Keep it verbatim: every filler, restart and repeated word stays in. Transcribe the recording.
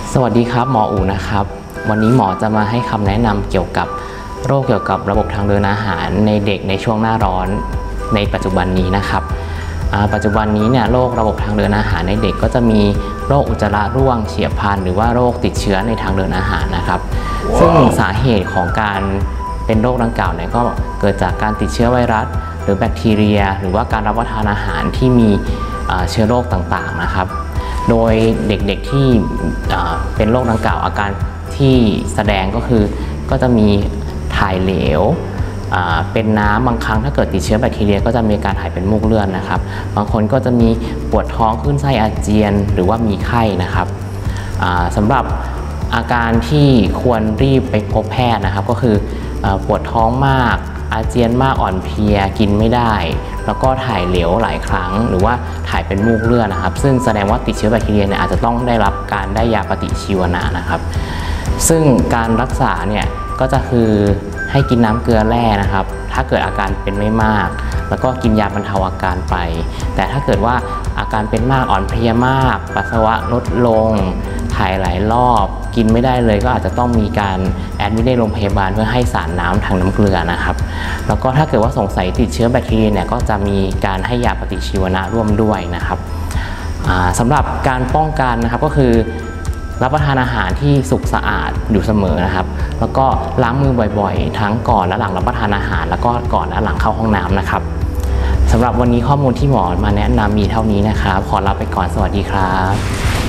สวัสดีครับหมออู๋นะครับวันนี้หมอจะมาให้คำแนะนำเกี่ยวกับโรคเกี่ยวกับระบบทางเดินอาหารในเด็กในช่วงหน้าร้อนในปัจจุบันนี้นะครับปัจจุบันนี้เนี่ยโรคระบบทางเดินอาหารในเด็กก็จะมีโรคอุจจาระร่วงเฉียบพลันหรือว่าโรคติดเชื้อในทางเดินอาหารนะครับ wow. ซึ่งสาเหตุของการเป็นโรคดังกล่าวเนี่ยก็เกิดจากการติดเชื้อไวรัสหรือแบคทีเรียหรือว่าการรับประทานอาหารที่มีเชื้อโรคต่างๆนะครับโดยเด็กๆที่เป็นโรคดังกล่าวอาการที่แสดงก็คือก็จะมีถ่ายเหลวเป็นน้ำบางครั้งถ้าเกิดติดเชื้อแบคทีเรียก็จะมีการถ่ายเป็นมูกเลือดนะครับบางคนก็จะมีปวดท้องคลื่นไส้อาเจียนหรือว่ามีไข้นะครับสำหรับอาการที่ควรรีบไปพบแพทย์นะครับก็คือปวดท้องมากอาเจียนมากอ่อนเพลียกินไม่ได้แล้วก็ถ่ายเหลวหลายครั้งหรือว่าถ่ายเป็นมูกเลือดนะครับซึ่งแสดงว่าติดเชื้อแบคทีเรียเนี่ยอาจจะต้องได้รับการได้ยาปฏิชีวนะนะครับซึ่งการรักษาเนี่ยก็จะคือให้กินน้ำเกลือแร่นะครับถ้าเกิดอาการเป็นไม่มากแล้วก็กินยาบรรเทาอาการไปแต่ถ้าเกิดว่าอาการเป็นมากอ่อนเพลียมากปัสสาวะลดลงถ่ายหลายรอบกินไม่ได้เลยก็อาจจะต้องมีการแอดมิทในโรงพยาบาลเพื่อให้สารน้ำทางน้ำเกลือนะครับแล้วก็ถ้าเกิดว่าสงสัยติดเชื้อแบคทีเรียเนี่ยก็จะมีการให้ยาปฏิชีวนะร่วมด้วยนะครับสำหรับการป้องกันนะครับก็คือรับประทานอาหารที่สุกสะอาดอยู่เสมอนะครับแล้วก็ล้างมือบ่อยๆทั้งก่อนและหลังรับประทานอาหารแล้วก็ก่อนและหลังเข้าห้องน้ำนะครับสำหรับวันนี้ข้อมูลที่หมอมาแนะนำมีเท่านี้นะครับขอลาไปก่อนสวัสดีครับ